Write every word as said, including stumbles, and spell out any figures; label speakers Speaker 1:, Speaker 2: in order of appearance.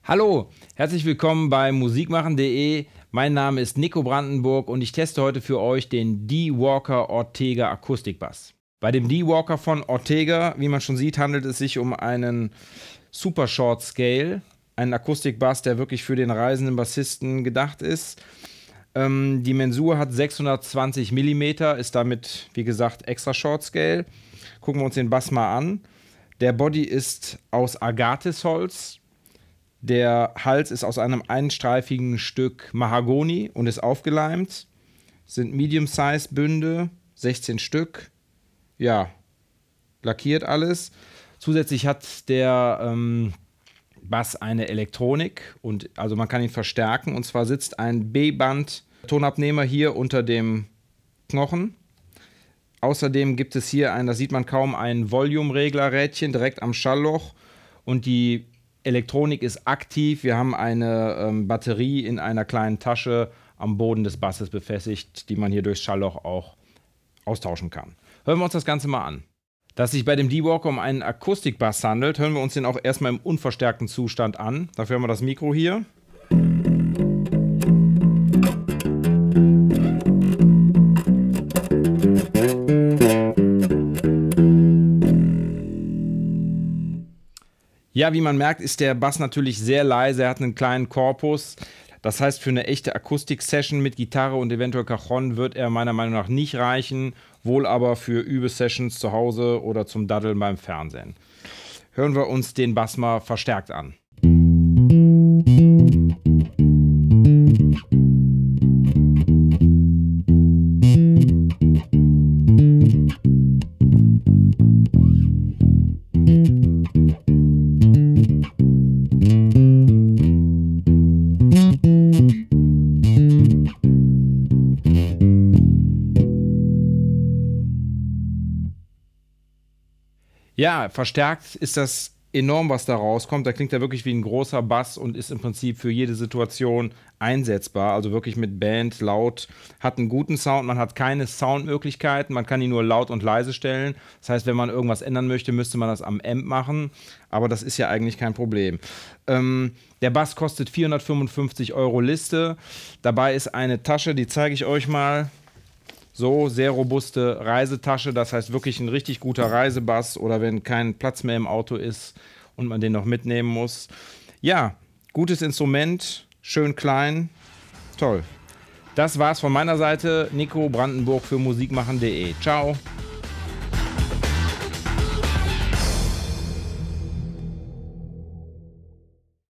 Speaker 1: Hallo, herzlich willkommen bei musikmachen punkt de. Mein Name ist Nico Brandenburg und ich teste heute für euch den D-Walker Ortega Akustikbass. Bei dem D-Walker von Ortega, wie man schon sieht, handelt es sich um einen Super Short Scale, einen Akustikbass, der wirklich für den reisenden Bassisten gedacht ist. Ähm, die Mensur hat sechshundertzwanzig Millimeter, ist damit, wie gesagt, extra Short Scale. Gucken wir uns den Bass mal an. Der Body ist aus Agathis-Holz. Der Hals ist aus einem einstreifigen Stück Mahagoni und ist aufgeleimt. Das sind Medium-Size-Bünde, sechzehn Stück. Ja, lackiert alles. Zusätzlich hat der ähm, Bass eine Elektronik, und also man kann ihn verstärken. Und zwar sitzt ein B-Band-Tonabnehmer hier unter dem Knochen. Außerdem gibt es hier ein, das sieht man kaum, ein Volume-Regler-Rädchen direkt am Schallloch. Und die Elektronik ist aktiv. Wir haben eine ähm, Batterie in einer kleinen Tasche am Boden des Basses befestigt, die man hier durchs Schallloch auch austauschen kann. Hören wir uns das Ganze mal an. Dass sich bei dem D-Walker um einen Akustikbass handelt, hören wir uns den auch erstmal im unverstärkten Zustand an. Dafür haben wir das Mikro hier. Ja, wie man merkt, ist der Bass natürlich sehr leise, er hat einen kleinen Korpus. Das heißt, für eine echte Akustik-Session mit Gitarre und eventuell Cajon wird er meiner Meinung nach nicht reichen, wohl aber für Übesessions zu Hause oder zum Daddeln beim Fernsehen. Hören wir uns den Bass mal verstärkt an. Ja, verstärkt ist das enorm, was da rauskommt. Da klingt er wirklich wie ein großer Bass und ist im Prinzip für jede Situation einsetzbar. Also wirklich mit Band, laut, hat einen guten Sound. Man hat keine Soundmöglichkeiten, man kann ihn nur laut und leise stellen. Das heißt, wenn man irgendwas ändern möchte, müsste man das am Amp machen. Aber das ist ja eigentlich kein Problem. Ähm, der Bass kostet vierhundertfünfundfünfzig Euro Liste. Dabei ist eine Tasche, die zeige ich euch mal. So, sehr robuste Reisetasche, das heißt wirklich ein richtig guter Reisebass, oder wenn kein Platz mehr im Auto ist und man den noch mitnehmen muss. Ja, gutes Instrument, schön klein, toll. Das war's von meiner Seite, Nico Brandenburg für musikmachen punkt de. Ciao.